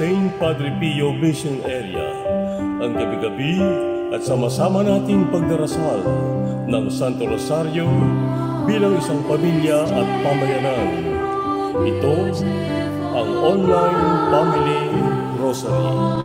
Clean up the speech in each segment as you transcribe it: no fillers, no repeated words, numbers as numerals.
St. Padre Pio Mission Area ang gabi-gabi at sama-sama nating pagdarasal ng Santo Rosario bilang isang pamilya at pamayanan. Ito ang Online Family Rosary.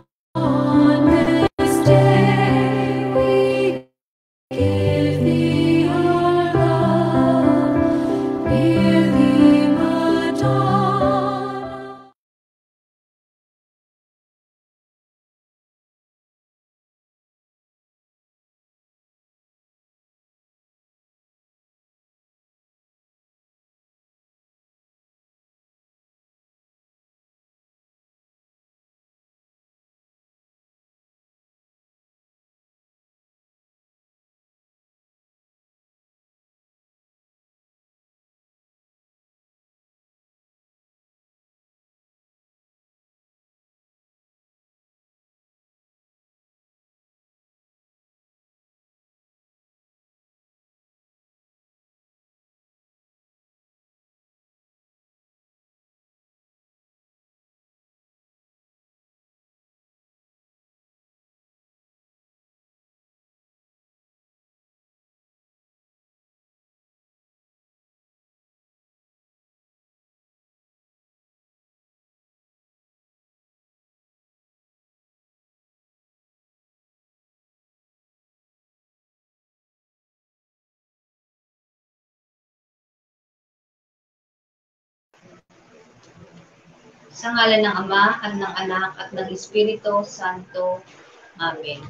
Sa ngalan ng Ama at ng Anak at ng Espiritu Santo. Amen.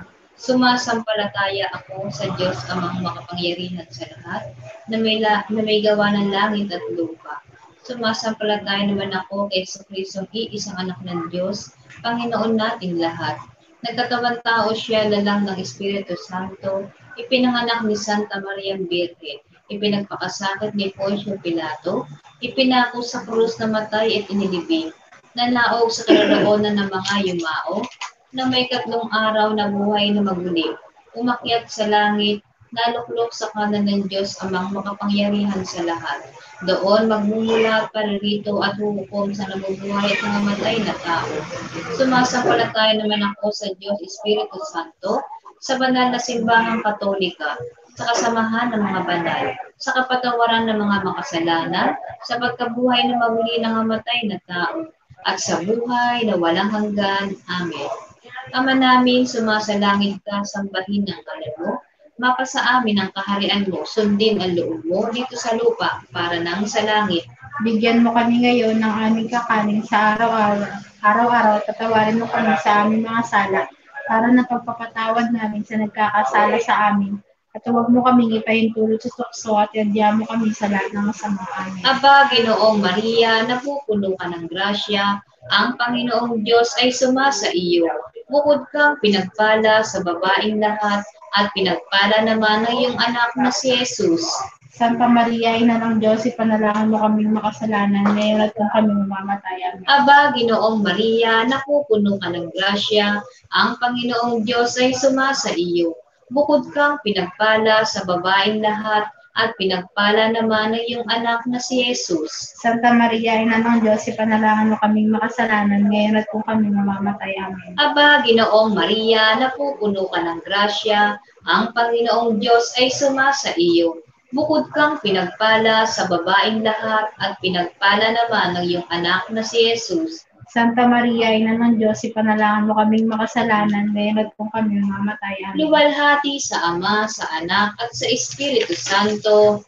Sumasampalataya ako sa Diyos Amang makapangyarihan sa lahat, na may gawa ng langit at lupa. Sumasampalataya naman ako kay Jesucristo, iisang anak ng Diyos, Panginoon nating lahat. Nagkatawang tao siya lalang ng Espiritu Santo, ipinanganak ni Santa Maria Virgen, ipinagpakasakit ni Poncio Pilato, ipinako sa krus na matay at inilibing, nanaog sa kaloonan ng mga yumao, na may 3 araw na buhay na maguli, umakyat sa langit, naluklok sa kanan ng Diyos Amang makapangyarihan sa lahat. Doon magmumula para rito at huhukom sa nabubuhay at nangamatay na tao. Sumasampalataya naman ako sa Diyos Espiritu Santo, sa banal na simbahang Katolika, sa kasamahan ng mga banal, sa kapatawaran ng mga makasalanan, sa pagkabuhay na maguli ng namatay na tao, at sa buhay na walang hanggan. Amen. Ama namin, sumasalangit ka, sambahin ng ngalan mo, mapasa amin ang kaharian mo, sundin ang loob mo dito sa lupa para nang sa langit. Bigyan mo kami ngayon ng aming kakanin sa araw-araw, tatawarin mo kami sa aming mga sala, para na pagpapatawad namin sa nagkakasala sa amin. At huwag mo kaming ipahintulot sa tukso at yadya mo kami sa lahat ng masama. Amen. Aba, Ginoong Maria, napupuno ka ng grasya, ang Panginoong Diyos ay sumasa iyo. Bukod kang pinagpala sa babaeng lahat, at pinagpala naman ng iyong anak na si Jesus. Santa Maria, Ina ng Diyos, ipanalangin mo kaming makasalanan, ngayon at kung kami mamamatay. Amen. Aba, Ginoong Maria, napupuno ka ng grasya, ang Panginoong Diyos ay sumasa iyo. Bukod kang pinagpala sa babaeng lahat, at pinagpala naman ng iyong anak na si Jesus. Santa Maria, Ina ng Diyos, ipanalangin mo kaming makasalanan, ngayon at kung kami mamamatay. Amen. Aba, Ginoong Maria, napupuno ka ng grasya, ang Panginoong Diyos ay sumasa iyo. Bukod kang pinagpala sa babaeng lahat, at pinagpala naman ng iyong anak na si Jesus. Santa Maria, Ina ng Diyos, ipanalangin mo kaming makasalanan, ngayon at kung kami mamamatay. Amen. Luwalhati sa Ama, sa Anak, at sa Espiritu Santo.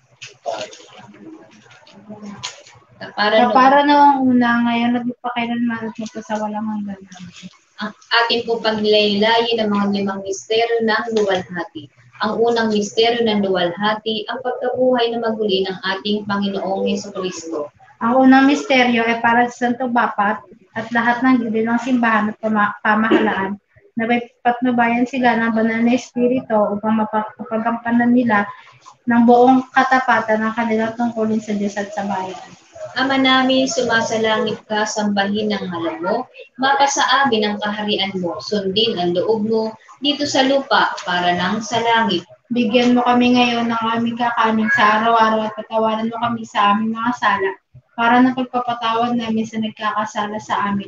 Para noong una, ngayon at magpakailanman at magpa sa walang hanggan. Ang ating po pagnilaylayin ng mga 5 misteryo ng luwalhati. Ang unang misteryo ng luwalhati, ang pagkabuhay na maguli ng ating Panginoong Jesucristo. Ang unang misteryo ay para sa Santo Papa at lahat ng gilid ng simbahan at pamahalaan, na may patnubayan sila ng banal na espiritu upang mapagampanan nila ng buong katapatan ng kanilang tungkulin sa Diyos at sa bayan. Ama namin, sumasalangit ka, sambahin ang ngalan mo, mapasa amin ang kaharian mo, sundin ang loob mo dito sa lupa para nang sa langit. Bigyan mo kami ngayon ng aming kakanin sa araw-araw at patawaran mo kami sa aming mga sala, para na pagpapatawad namin sa nagkakasala sa amin.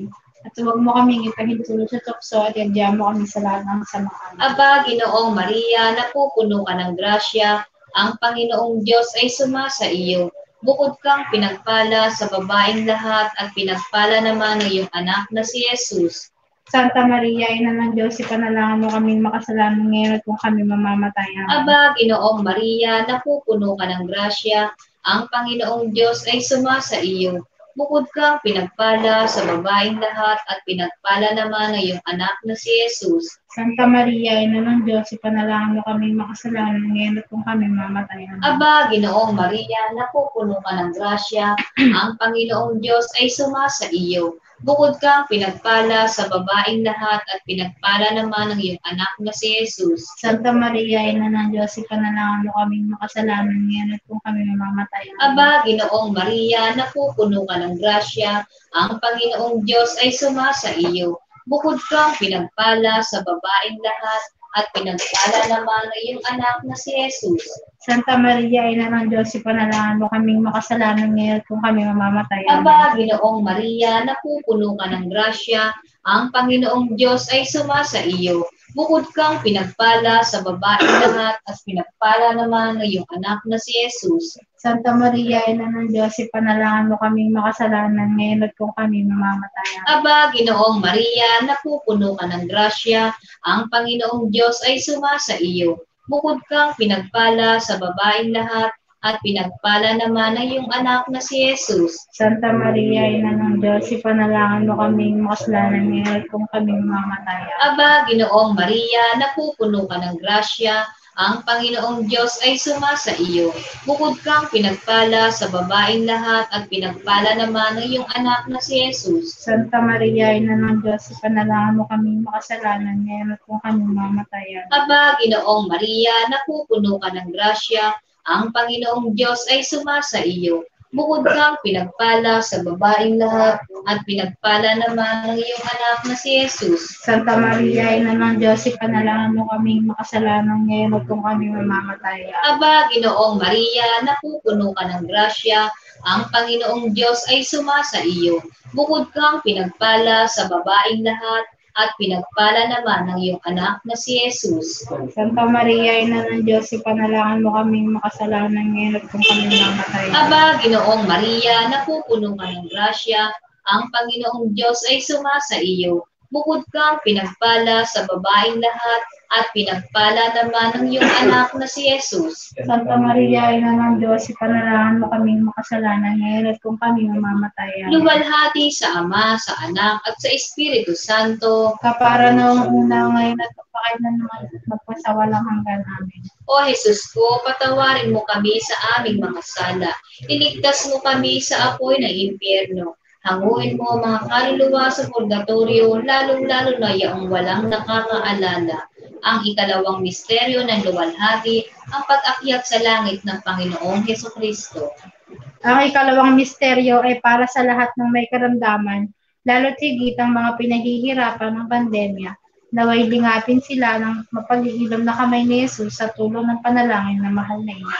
At huwag mo kaming ipahintulot sa tukso at yadya mo kami sa lahat ng samaan. Aba, Ginoong Maria, napupuno ka ng grasya, ang Panginoong Diyos ay sumasa iyo. Bukod kang pinagpala sa babaeng lahat at pinagpala naman ng iyong anak na si Jesus. Santa Maria, Ina ng Diyos, ipanalangin mo kaming makasalanan ngayon at kung kami mamamatay. Amen. Aba, Ginoong Maria, napupuno ka ng grasya, ang Panginoong Diyos ay sumasa iyo. Bukod kang pinagpala sa babaeng lahat at pinagpala naman ng iyong anak na si Jesus. Santa Maria, Ina ng Diyos, ipanalangin mo kaming makasalanan ngayon at kung kami mamamatay. Amen. Aba, Ginoong Maria, napupuno ka ng grasya, ang Panginoong Diyos ay sumasa iyo. Bukod kang pinagpala sa babaeng lahat at pinagpala naman ng iyong anak na si Jesus. Santa Maria, Ina ng Diyos, ipanalangin mo kaming makasalanan ngayon at kung kami mamamatay. Amen. Aba, Ginoong Maria, napupuno ka ng grasya, ang Panginoong Diyos ay sumasa iyo. Bukod kang pinagpala sa babaeng lahat at pinagpala naman ng iyong anak na si Jesus. Santa Maria, Ina ng Diyos, ipanalangin mo kaming makasalanan ngayon at kung kami mamamatay. Amen. Aba, Ginoong Maria, napupuno ka ng grasya, ang Panginoong Diyos ay sumasa iyo. Bukod kang pinagpala sa babaeng lahat at pinagpala naman ng iyong anak na si Jesus. Santa Maria, Ina ng Diyos, ipanalangin mo kaming makasalanan ngayon at kung kami mamamatay. Amen. Aba, Ginoong Maria, napupuno ka ng grasya, ang Panginoong Diyos ay sumasa iyo. Bukod kang pinagpala sa babaeng lahat at pinagpala naman ng iyong anak na si Jesus. Santa Maria, Ina ng Diyos, ipanalangin mo kaming makasalanan ngayon at kung kami mamamatay. Amen. Aba, Ginoong Maria, napupuno ka ng grasya, ang Panginoong Diyos ay sumasa iyo. Bukod kang pinagpala sa babaeng lahat at pinagpala naman ng iyong anak na si Jesus. Santa Maria, Ina ng Diyos, ipanalangin mo kaming makasalanan ngayon at kung kami mamamatay. Amen. Aba, Ginoong Maria, napupuno ka ng grasya, ang Panginoong Diyos ay sumasa iyo. Bukod kang pinagpala sa babaeng lahat at pinagpala naman ng iyong anak na si Jesus. Santa Maria, Ina ng Diyos, ipanalangin mo kaming makasalanan ngayon at kung kami mamamatay. Amen. Aba, Ginoong Maria, napupuno ka ng grasya, ang Panginoong Diyos ay sumasa iyo. Bukod kang pinagpala sa babaeng lahat at pinagpala naman ng iyong anak na si Jesus. Santa Maria, Ina ng Diyos, ipanalangin mo kaming makasalanan ngayon at kung kami mamamatay. Aba, Ginoong Maria, napupuno ka ng grasya, ang Panginoong Diyos ay sumasa iyo. Bukod kang pinagpala sa babaeng lahat at pinagpala naman ng iyong anak na si Jesus. Santa Maria, Ina ng Diyos, ipanalangin mo kaming makasalanan ngayon at kung kami mamamatay. Amen. Luwalhati sa Ama, sa Anak, at sa Espiritu Santo. Kapara noong una, ngayon at kapakailan naman at magpasawalang hanggan. Amen. O Jesus ko, patawarin mo kami sa aming mga sala. Iligtas mo kami sa apoy ng impyerno. Hanguin mo mga kaluluwa sa purgatorio, lalong-lalo na yaong walang nakakaalala. Ang ikalawang misteryo ng luwalhati, ang pag-akyat sa langit ng Panginoong Hesukristo. Ang ikalawang misteryo ay para sa lahat ng may karamdaman, lalo't higit ang mga pinaghihirapan ng pandemya. Naway lingapin sila ng mapag-iilom na kamay ni Jesus sa tulong ng panalangin ng mahal na Ina.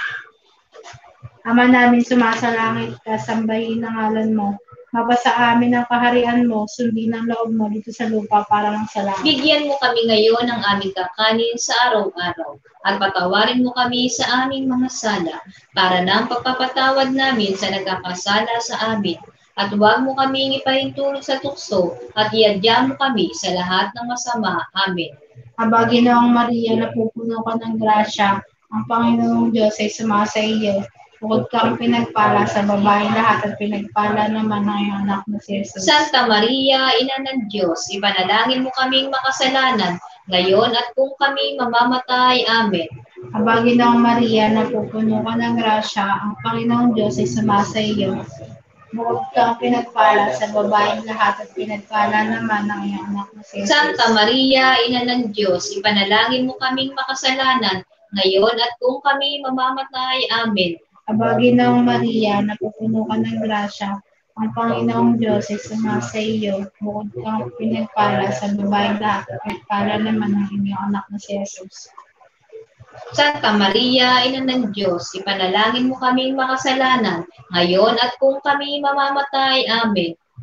Ama namin sumasalangit ka, sambahin ang ngalan mo. Mapasa amin ang kaharian mo, sundin ang loob mo dito sa lupa para lang sa langit. Bigyan mo kami ngayon ng aming kakanin sa araw-araw at patawarin mo kami sa aming mga sala para ng pagpapatawad namin sa nagkakasala sa amin. At huwag mo kaming ipahintulot sa tukso at iadya mo kami sa lahat ng masama. Amen. Aba, Ginoong Maria, napupuno ka ng grasya, ang Panginoong Diyos ay sumasa iyo. Bukod kang pinagpala sa babaeng lahat at pinagpala naman ng iyong anak na si Jesus. Santa Maria, Ina ng Diyos, ipanalangin mo kaming makasalanan, ngayon at kung kami mamamatay. Amen. Aba, Ginoong Maria, napupuno ka ng grasya, ang Panginoong Diyos ay sumasa iyo. Bukod kang pinagpala sa babaeng lahat at pinagpala naman ng iyong anak na si Jesus. Santa Maria, Ina ng Diyos, ipanalangin mo kaming makasalanan, ngayon at kung kami mamamatay. Amen. Aba, Ginoong Maria, napupuno ka ng grasya, ang Panginoong Diyos ay sumasa iyo. Bukod kang pinagpala sa babaeng lahat at pinagpala naman ng iyong anak na si Jesus. Santa Maria, Ina ng Diyos, ipanalangin mo kaming makasalanan, ngayon at kung kami mamamatay. Amen.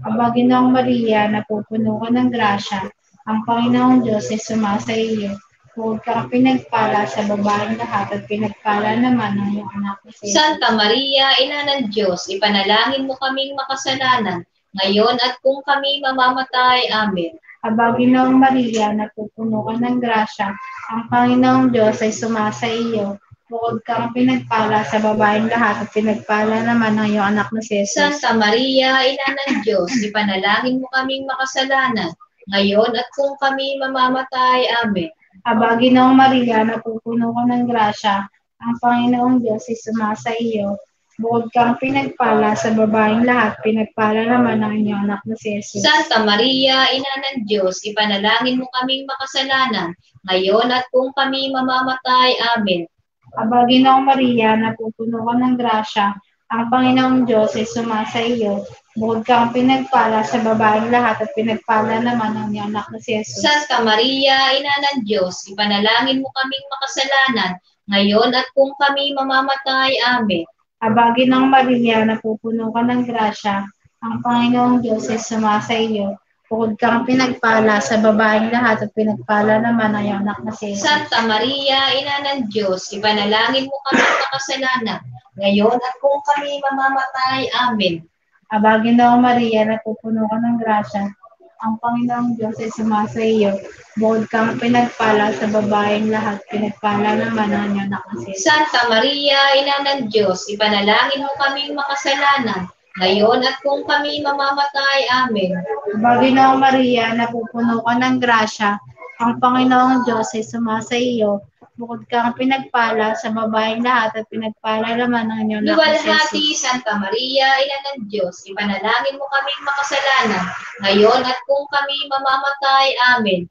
Aba, Ginoong Maria, napupuno ka ng grasya, ang Panginoong Diyos ay sumasa iyo. Bukod kang pinagpala sa babaeng lahat at pinagpala naman ang iyong anak na si Jesus. Santa Maria, Ina ng Diyos, ipanalangin mo kaming makasalanan, ngayon at kung kami mamamatay. Amen. Aba, Ginoong Maria, napupuno ka ng grasya, ang Panginoong Diyos ay sumasa iyo. Bukod kang pinagpala sa babaeng lahat at pinagpala naman ang iyong anak na si Jesus. Santa Maria, Ina ng Diyos, ipanalangin mo kaming makasalanan, ngayon at kung kami mamamatay. Amen. Aba, Ginoong Maria, napupuno ka ng grasya, ang Panginoong Diyos ay sumasa iyo. Bukod kang pinagpala sa babaeng lahat, pinagpala naman ang inyong anak na si Jesus. Santa Maria, Ina ng Diyos, ipanalangin mo kaming makasalanan, ngayon at kung kami mamamatay. Amen. Aba, Ginoong Maria, napupuno ka ng grasya, ang Panginoong Diyos ay sumasa iyo. Bukod kang pinagpala sa babaeng lahat at pinagpala naman ang iyong anak na si Jesus. Santa Maria, Ina ng Diyos, ipanalangin mo kaming makasalanan, ngayon at kung kami mamamatay. Amen. Aba, Ginoong Maria, napupuno ka ng grasya, ang Panginoong Diyos ay sumasa iyo. Bukod kang pinagpala sa babaeng lahat at pinagpala naman ang iyong anak na si Jesus. Santa Maria, Ina ng Diyos, ipanalangin mo kaming makasalanan, ngayon at kung kami mamamatay. Amen. Aba, Ginoong Maria, napupuno ka ng grasya, ang Panginoong Diyos ay sumasa iyo. Bukod kang pinagpala sa babaeng lahat, pinagpala naman ang iyong anak na si Jesus. Santa Maria, Ina ng Diyos, ipanalangin mo kaming makasalanan, ngayon at kung kami mamamatay. Amen. Aba, Ginoong Maria, napupuno ka ng grasya, ang Panginoong Diyos ay sumasa iyo. Bukod kang pinagpala sa babaeng lahat at pinagpala naman ang inyong anak na si Jesus. Luwalhati, Santa Maria, Ina ng Diyos, ipanalangin mo kaming makasalanan, ngayon at kung kami mamamatay. Amen.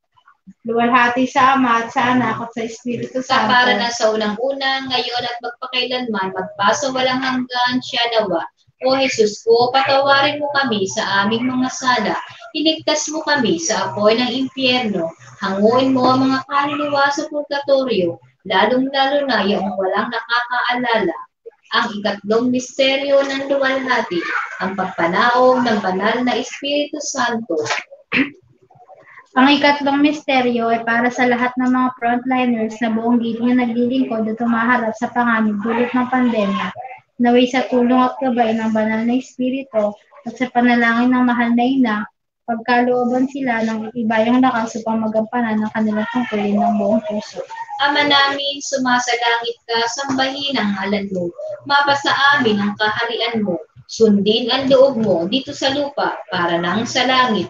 Luwalhati sa Ama at sa Anak at sa Espiritu Sa Santo. para na sa unang-unang, ngayon at magpakailanman, magpaso walang hanggan, siya nawa. O Jesus ko, patawarin mo kami sa aming mga sala. Iligtas mo kami sa apoy ng impyerno. Hanguin mo ang mga kaluluwa sa purgatorio, lalong-lalo na yung walang nakakaalala. Ang ikatlong misteryo ng luwalhati, ang pagpanaog ng banal na Espiritu Santo. Ang ikatlong misteryo ay para sa lahat ng mga frontliners na buong giling na naglilingkod at tumaharap sa panganib dulot ng pandemya. Naway sa tulong at gabay ng banal na Espiritu at sa panalangin ng mahal na ina, pagkalooban sila ng ibayang lakas upang magampanan ng kanilang tungkulin ng buong puso. Ama namin, sumasalangit ka, sambahin ang ngalan mo. Mapasa amin ang kaharian mo. Sundin ang loob mo dito sa lupa para nang sa langit.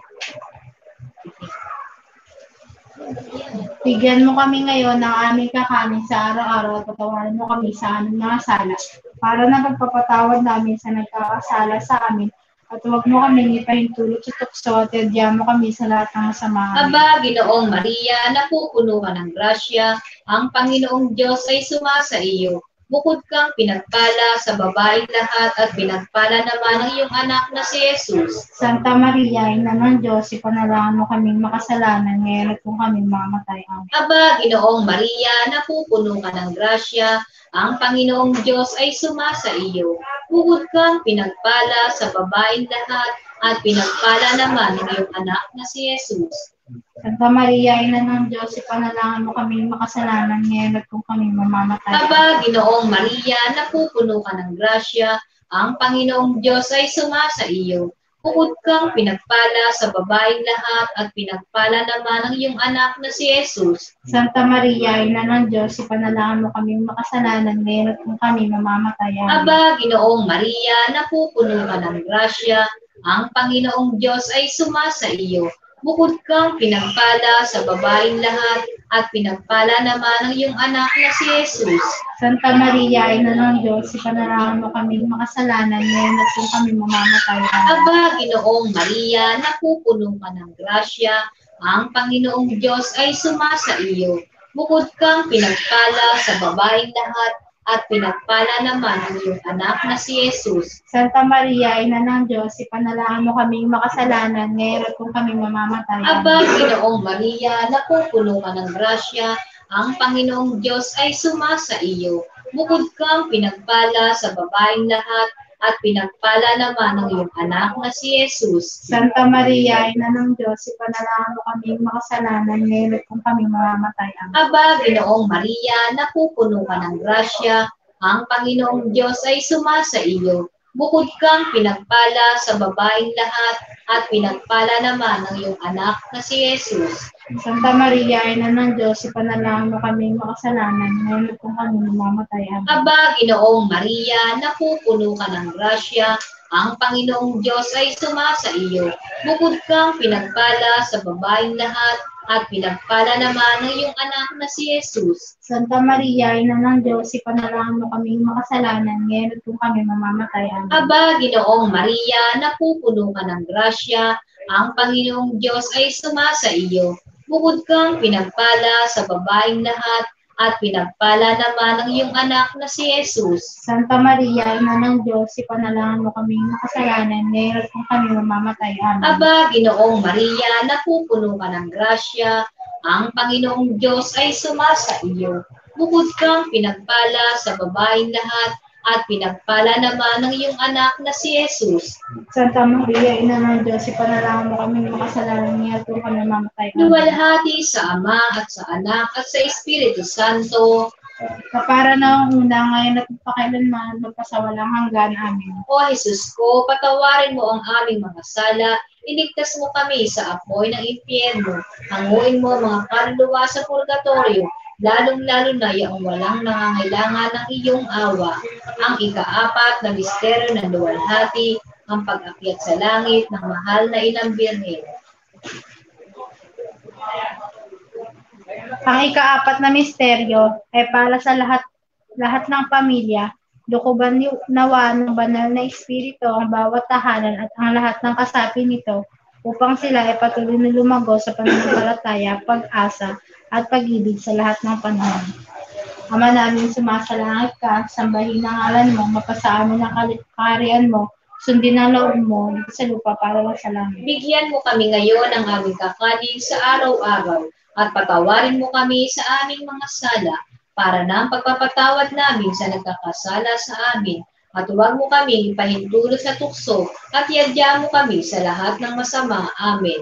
Bigyan mo kami ngayon ng aming kakanin sa araw-araw at patawarin mo kami sa aming mga sala para na pagpapatawad namin sa nagkakasala sa amin at huwag mo kami ipahintulot sa tukso at iadya mo kami sa lahat ng masama. Aba, Ginoong Maria, napupuno ka ng grasya, ang Panginoong Diyos ay sumasa iyo. Bukod kang pinagpala sa babaeng lahat at pinagpala naman ang iyong anak na si Jesus. Santa Maria, Ina ng Diyos, ipanalangin mo kaming makasalanan ngayon at kung kami mamamatay. Amen. Aba, Ginoong Maria, napupuno ka ng grasya, ang Panginoong Diyos ay sumasa iyo. Bukod kang pinagpala sa babaeng lahat at pinagpala naman ang iyong anak na si Jesus. Santa Maria, Ina ng Diyos, ipanalangin mo kaming makasalanan ngayon at kung kami mamamatay. Aba, Ginoong Maria, napupuno ka ng grasya, ang Panginoong Diyos ay sumasa iyo. Bukod kang pinagpala sa babaeng lahat at pinagpala naman ang iyong anak na si Jesus. Santa Maria, Ina ng Diyos, ipanalangin mo kaming makasalanan ngayon at kung kami mamamatay. Amen. Aba, Ginoong Maria, napupuno ka ng grasya, ang Panginoong Diyos ay sumasa iyo. Bukod kang pinagpala sa babaeng lahat at pinagpala naman ang iyong anak na si Jesus. Santa Maria, Ina ng Diyos, ipanalangin mo kaming makasalanan ngayon at kung kami mamamatay. Amen. Aba, Ginoong Maria, napupuno ka ng grasya, ang Panginoong Diyos ay sumasa iyo. Bukod kang pinagpala sa babaeng lahat at pinagpala naman ang iyong anak na si Jesus. Santa Maria, Ina ng Diyos, ipanalangin mo kaming makasalanan ngayon at kung kami mamamatay. Aba, Ginoong Maria, napupuno ka ng grasya, ang Panginoong Diyos ay sumasa iyo. Bukod kang pinagpala sa babaeng lahat at pinagpala naman ng iyong anak na si Jesus. Santa Maria, Ina ng Diyos, ipanalangin mo kami makasalanan, ngayon at kung kami mamamatay. Amen. Aba, Ginoong Maria, napupuno ka ng grasya, ang Panginoong Diyos ay sumasa iyo. Bukod kang pinagpala sa babaeng lahat, at pinagpala naman ng iyong anak na si Jesus. Santa Maria, Ina ng Diyos, ipanalangin mo kami makasalanan, ngayon at kung kami mamamatay. Amen. Aba, Ginoong Maria, napupuno ka ng grasya, ang Panginoong Diyos ay sumasa iyo. Bukod kang pinagpala sa babaeng lahat, at pinagpala naman ng iyong anak na si Jesus. Santa Maria, Ina ng Diyos, ipanalangin mo kami makasalanan, ngayon at kung kami mamamatay. Amen. Aba, Ginoong Maria, napupuno ka ng grasya, ang Panginoong Diyos ay sumasa iyo. Bukod kang pinagpala sa babaeng lahat, at pinagpala naman ng iyong anak na si Jesus. Santa Maria, Ina ng Diyos, ipanalangin mo kami makasalanan, ngayon at kung kami mamamatay. Amen. Aba, Ginoong Maria, napupuno ka ng grasya, ang Panginoong Diyos ay sumasa iyo. Bukod kang pinagpala sa babaeng lahat, at pinagpala naman ng iyong anak na si Jesus. Santa Maria, Ina ng Diyos, ipanalangin mo kami makasalanan, ngayon at kung kami mamamatay. Amen. Luwalhati sa Ama at sa Anak at sa Espiritu Santo. Kapara na ang una, ngayon at magpakailanman, magpasawalang hanggan. Amen. O Jesus ko, patawarin mo ang aming mga sala, iligtas mo kami sa apoy ng impyerno, hanguin mo ang mga kaluluwa sa purgatorio, lalong-lalo na yung walang nangangailangan ng iyong awa. Ang ika-4 na misteryo ng luwalhati, ang pag-akyat sa langit ng mahal na Inang Birhen. Ang ika-4 na misteryo ay para sa lahat ng pamilya. Lukuban nawa ng banal na espiritu ang bawat tahanan at ang lahat ng kasapi nito upang sila ay patuloy na lumago sa pananampalataya, pag-asa at pag-ibig sa lahat ng panahon. Ama namin sumasalangit ka, sambahin ang ngalan mo, mapasa amin ang kaharian mo, sundin ang loob mo dito sa lupa para sa langit. Bigyan mo kami ngayon ng aming kakanin sa araw-araw, at patawarin mo kami sa aming mga sala, para na ang pagpapatawad namin sa nagkakasala sa amin. At huwag mo kami ipahintulot sa tukso, at iadya mo kami sa lahat ng masama. Amen.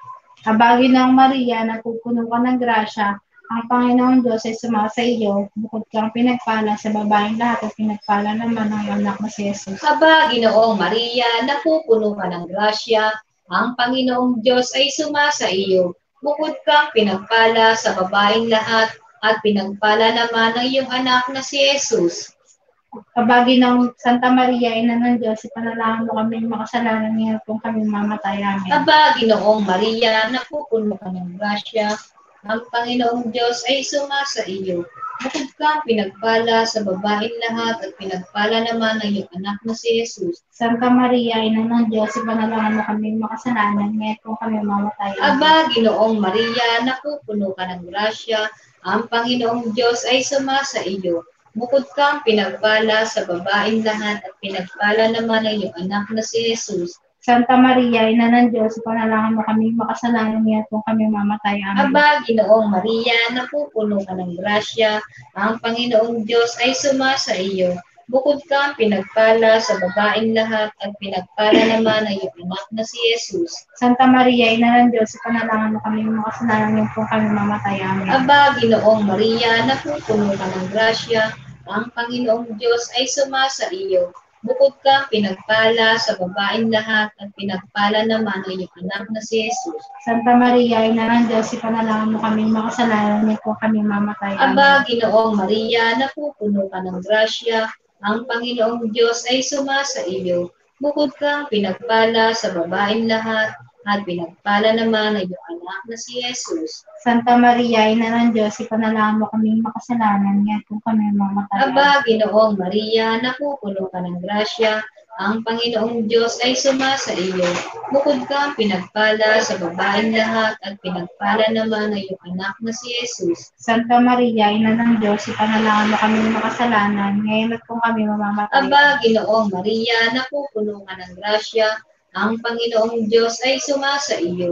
Habagin ng Maria, napupuno ka ng grasya, ang Panginoong Diyos ay sumasa iyo, bukod kang pinagpala sa babaeng lahat at pinagpala naman ang anak na si Jesus. Aba, Ginoong Maria, napupuno ka ng grasya, ang Panginoong Diyos ay sumasa iyo. Bukod kang pinagpala sa babaeng lahat, at pinagpala naman ng iyong anak na si Jesus. Habagin ng Santa Maria, Ina ng Diyos, ipanalangin mo kami makasalanan ngayon kung kami mamatay. Amen. Aba, Ginoong Maria, napupuno ka ng grasya, ang Panginoong Diyos ay sumasa iyo. Bukod kang pinagpala sa babaeng lahat, at pinagpala naman ng iyong anak na si Jesus. Santa Maria, Ina ng Diyos, ipanalangin mo kami makasalanan ngayon kung kami mamatay. Amen. Aba, Ginoong Maria, napupuno ka ng grasya, ang Panginoong Diyos ay sumasa iyo. Bukod kang pinagpala sa babaeng lahat, at pinagpala naman ng iyong anak na si Jesus. Santa Maria, Ina ng Diyos, ipanalangin mo kami makasalanan ngayon kung kami mamatay. Amen. Aba, Ginoong Maria, napupuno ka ng grasya, ang Panginoong Diyos ay sumasa iyo. Bukod kang pinagpala sa babaeng lahat, at pinagpala naman ng iyong anak na si Jesus. Santa Maria, Ina ng Diyos, ipanalangin mo kami makasalanan ngayon kung kami mamatay. Amen. Aba, Ginoong Maria, napupuno ka ng grasya, ang Panginoong Diyos ay sumasa iyo. Bukod kang pinagpala sa babaeng lahat, at pinagpala naman ng iyong anak na si Jesus. Santa Maria, Ina ng Diyos, ipanalangin mo kami makasalanan ngayon kung kami mamatay. Amen. Aba, Ginoong Maria, napupuno ka ng grasya, ang Panginoong Diyos ay sumasa iyo. Bukod kang pinagpala sa babaeng lahat, at pinagpala naman ng iyong anak na si Jesus. Santa Maria, Ina ng Diyos, ipanalangin mo kami makasalanan ngayon kung kami mamatay. Aba, Ginoong Maria, napupuno ka ng grasya, ang Panginoong Diyos ay sumasa iyo. Bukod kang pinagpala sa babaeng lahat, at pinagpala naman ng iyong anak na si Jesus. Santa Maria, Ina ng Diyos, ipanalangin mo kami makasalanan ngayon at kung kami mamamatay. Aba, Ginoong Maria, napupuno ka ng grasya, ang Panginoong Diyos ay sumasa iyo.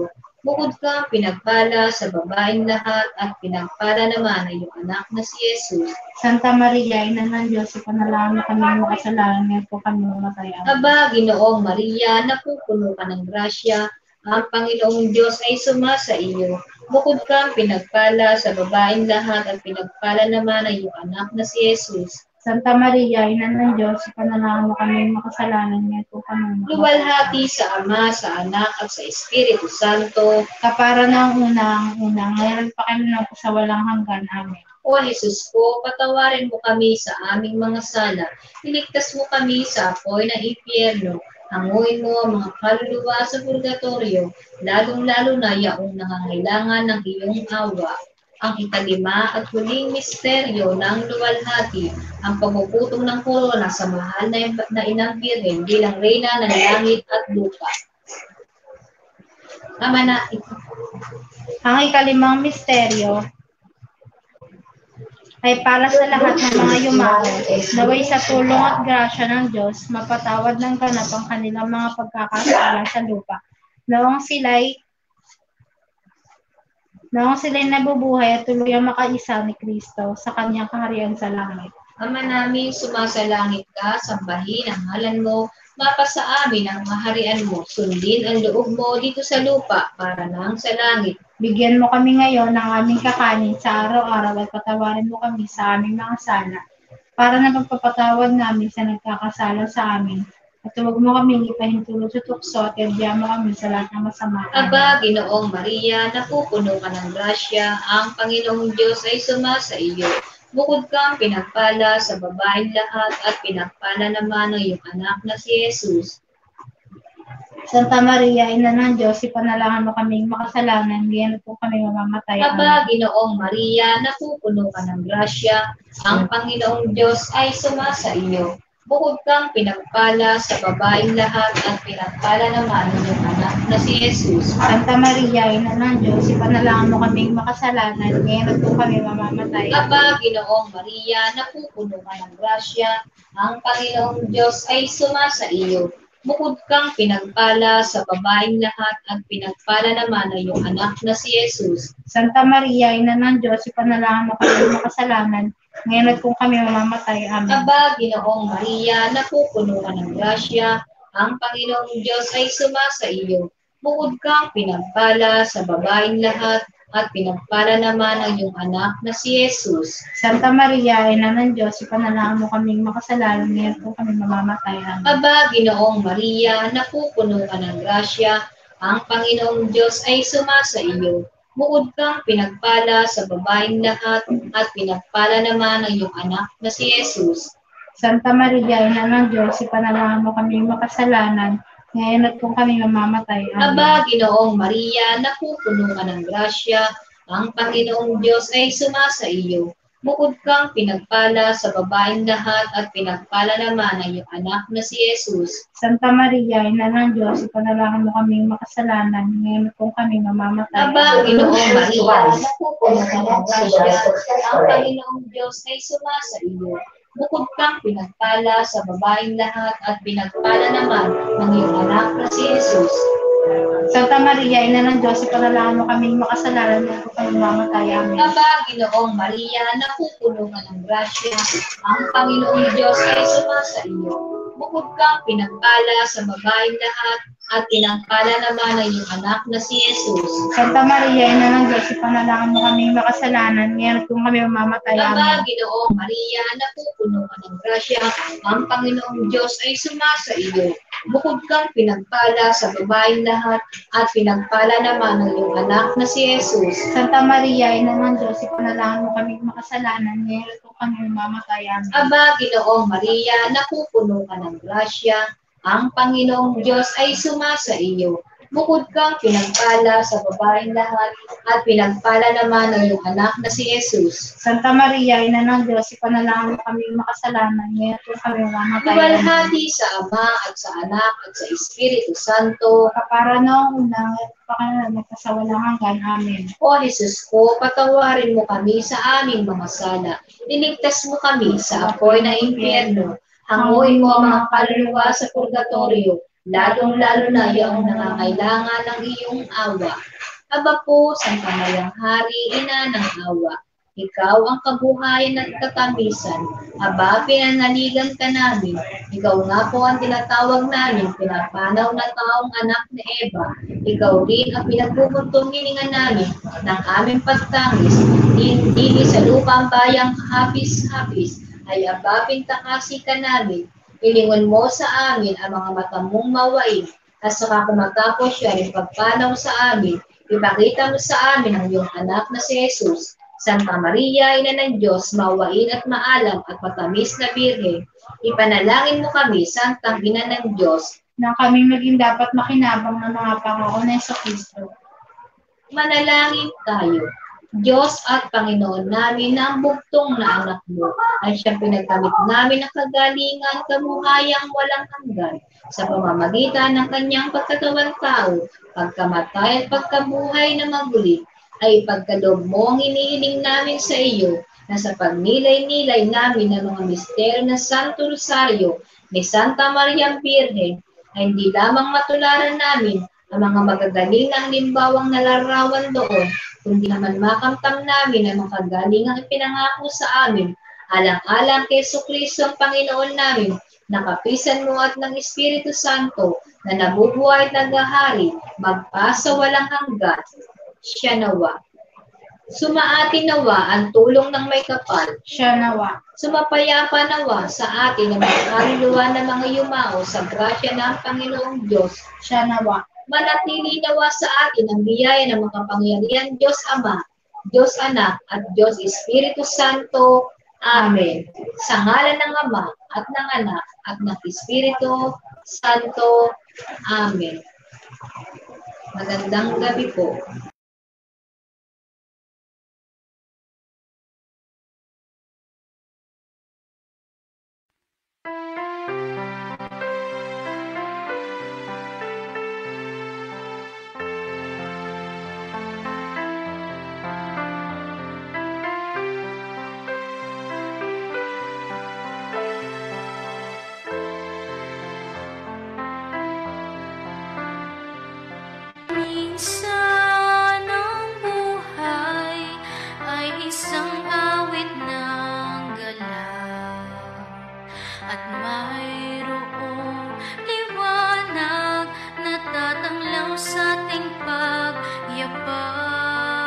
Bukod kang pinagpala sa babaeng lahat at pinagpala naman ay iyong anak na si Jesus. Santa Maria, Ina ng Diyos, ipanalangin mo kami makasalanan, ngayon po kami mamatay. Amen. Aba, Ginoong Maria, napupuno ka ng grasya, ang Panginoong Diyos ay sumasa iyo. Bukod kang pinagpala sa babaeng lahat at pinagpala naman ay iyong anak na si Jesus. Santa Maria, Ina ng Diyos, ipanalangin mo kami makasalanan, ngayon po kami mamatay. Luwalhati sa Ama, sa Anak at sa Espiritu Santo. Kapara ng unang, ngayon pa kami na po sa walang hanggan. Amen. O Jesus ko, patawarin mo kami sa aming mga sala. Iligtas mo kami sa apoy ng impyerno. Hanguin mo ang mga kaluluwa sa purgatorio, lalong-lalo na yaong nangangailangan ng iyong awa. Ang ikalima at huling misteryo ng luwalhati, ang pagpuputong ng korona sa mahal na inang Birhen bilang reyna ng langit at lupa. Ama na, Ang ikalimang misteryo ay para sa lahat ng mga yumao, naway sa tulong at grasya ng Diyos, mapatawad ng ganap ang kanilang mga pagkakasala sa lupa. Noong sila'y nabubuhay at tuluyang makaisa ni Kristo sa kanyang kaharian sa langit. Ama namin, sumasalangit ka, sambahin ang ngalan mo, mapasa amin ang maharian mo, sundin ang loob mo dito sa lupa para nang sa langit. Bigyan mo kami ngayon ng aming kakanin sa araw-araw at patawarin mo kami sa aming mga sala, para na pagpapatawad namin sa nagkakasala sa amin. At huwag mo kaming ipahintulot sa tukso at ibigyan mo kami sa lahat ng masama. Aba, Ginoong Maria, napupuno ka ng grasya, ang Panginoong Diyos ay sumasa iyo. Bukod kang pinagpala sa babaeng lahat at pinagpala naman ng iyong anak na si Jesus. Santa Maria, Ina ng Diyos, ipanalangin mo kaming makasalanan, ngayon po kami mamamatay. Aba, Ginoong Maria, napupuno ka ng grasya, ang Panginoong Diyos ay sumasa iyo. Bukod kang pinagpala sa babaeng lahat at pinagpala naman ng iyong anak na si Jesus. Santa Maria, Ina ng Diyos, ipanalangin mo kaming makasalanan, ngayon po kami mamamatay. Aba, Ginoong Maria, napupuno ka ng grasya, ang Panginoong Diyos ay sumasa iyo. Bukod kang pinagpala sa babaeng lahat at pinagpala naman ng iyong anak na si Jesus. Santa Maria, Ina ng Diyos, ipanalangin mo kaming makasalanan, ngayon kung kami mamamatay. Amen. Aba, Ginoong Maria, napupuno ka ng grasya, ang Panginoong Diyos ay sumasa iyo. Bukod kang pinagpala sa babaeng lahat at pinagpala naman ang iyong anak na si Jesus. Santa Maria, Ina ng Diyos, ipanalangin mo kaming makasalanan, ngayon kung kami mamamatay. Amen. Aba, Ginoong Maria, napupuno ka ng grasya, ang Panginoong Diyos ay sumasa iyo. Bukod kang pinagpala sa babaeng lahat at pinagpala naman ang iyong anak na si Jesus. Santa Maria, Ina ng Diyos, ipanalangin mo kaming makasalanan, ngayon at kung kami mamamatay. Amen. Aba, Ginoong Maria, napupuno ka ng grasya, ang Panginoong Diyos ay sumasa iyo. Bukod kang pinagpala sa babaeng lahat at pinagpala naman ang iyong anak na si Jesus. Santa Maria, Ina ng Diyos, ipanalangin mo kaming makasalanan, ngayon at kung kami mamamatay. Aba, Ginoong Maria, napupuno ka ng grasya, ang Panginoong Diyos ay sumasa iyo. Bukod kang pinagpala sa babaeng lahat at pinagpala naman ng iyong anak na si Jesus. Santa Maria, Ina ng Diyos, ipanalangin mo kaming makasalanan, ngayon kung kami mamamatay. Amen. Aba, Ginoong Maria, napupuno ka ng grasya, ang Panginoong Diyos ay sumasa iyo. Bukod kang pinagpala sa babaeng lahat at pinagpala naman ang iyong anak na si Jesus. Santa Maria, Ina ng Diyos, ipanalangin mo kaming makasalanan, ngayon kung kami mamamatay. Aba, Amen. Ginoong Maria, napupuno ka ng grasya, ang Panginoong Diyos ay sumasa iyo. Bukod kang pinagpala sa babaeng lahat at pinagpala naman ng iyong anak na si Jesus. Santa Maria, Ina ng Diyos, ipanalangin mo kaming makasalanan, ngayon kung kami mamamatay. Amen. Aba, Ginoong Maria, napupuno ka ng grasya, ang Panginoong Diyos ay sumasa iyo. Bukod kang pinagpala sa babaeng lahat at pinagpala naman ng iyong anak na si Jesus. Santa Maria, Ina ng Diyos, ipanalangin mo kaming makasalanan, ngayon kung kami mamamatay. Luwalhati sa Ama at sa Anak at sa Espiritu Santo. Kapara noong unang at pakanalang sa walang hanggan. Amen. O Jesus ko, patawarin mo kami sa aming mga sala. Iligtas mo kami sa apoy na impyerno. Hanguin mo ang mga kaluluwa sa purgatorio, lalong-lalo na yung nangangailangan ng iyong awa. Aba po, Santa Mariang Hari, Ina ng Awa, ikaw ang kabuhayan at katamisan. Aba, pinanaligan ka namin. Ikaw nga po ang tinatawag namin, pinapanaw na taong anak ni Eva. Ikaw rin ang pinagbubuntong hininga namin ng aming pagtangis. Hindi sa lupa ang bayang hapis-hapis, ay aba, pintakasi ka namin. Ilingon mo sa amin ang mga mata mong mawain, at saka kumatapos siya rin pagpanaw sa amin, ipakita mo sa amin ang iyong anak na si Jesus. Santa Maria, Ina ng Diyos, mawain at maalam at matamis na Birhen, ipanalangin mo kami, Santang Ina ng Diyos, na kaming maging dapat makinabang ng mga Panginoon na Kristo. manalangin tayo. Diyos at Panginoon namin na ang bugtong na anak mo ay siyang pinagkamit namin ng kagalingan, kabuhayang walang hanggan sa pamamagitan ng kanyang pagkatawan tao, pagkamatay at pagkabuhay na maguli, ay ipagkaloob mo ang inihiling namin sa iyo na sa pagnilay-nilay namin ng mga misteryo ng Santo Rosario ni Santa Maria Birhen ay hindi lamang matularan namin ang mga magagaling ng limbawang nalarawan doon, kundi naman makamtam namin ang mga kagalingang ipinangako sa amin, alang-alang kay Jesucristo ang Panginoon namin, na kapisan mo at ng Espiritu Santo, na nabubuhay at naghahari, magpasa walang hanggan. Siya nawa. Sumaati nawa ang tulong ng may kapal. Siya nawa. Sumapayapa nawa sa atin ang mga kaluluwa ng mga yumao sa grasya ng Panginoong Diyos. Siya nawa. Manatili nawa sa atin ang biyaya ng makapangyarihan Diyos Ama, Diyos Anak, at Diyos Espiritu Santo. Amen. Sa ngalan ng Ama, at ng Anak, at ng Espiritu Santo. Amen. Magandang gabi po. Minsan ang buhay ay isang awit ng galang, at mayroong liwanag na tatanglaw sa ating pagyabang.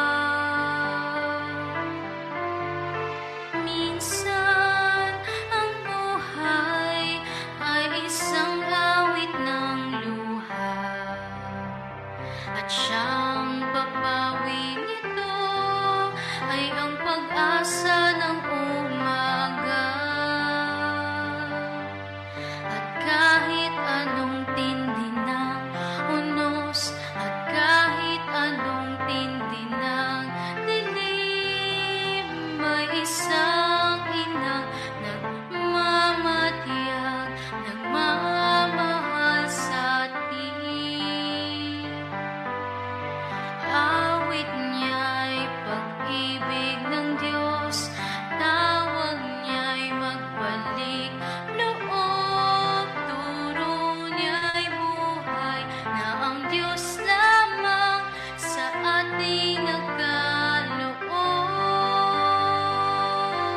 Minsan ang buhay ay isang awit ng luha, at siyang papawin nito ay ang pag-asa ng umaga. At kahit anong tindi ng unos, at kahit anong tindi ng dilim, may isang inang nagmamatiyag, nagmamahal sa atin. Awit niya'y pag-ibig ng Diyos, tawag niya'y magbalik loob, turo niya'y buhay, na ang Diyos lamang sa ating nagkaloob.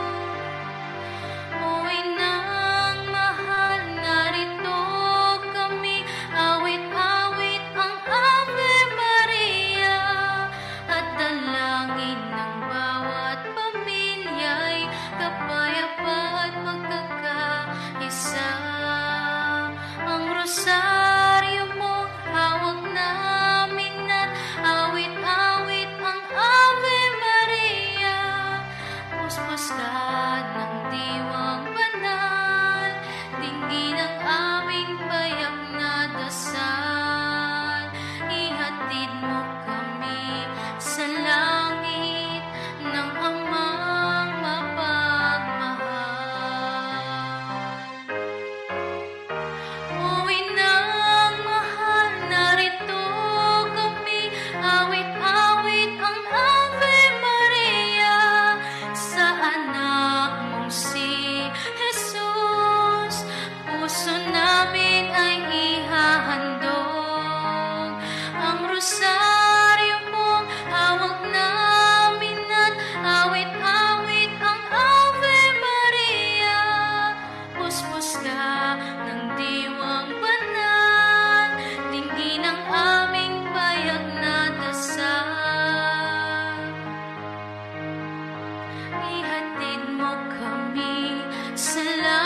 mo kami. Salamat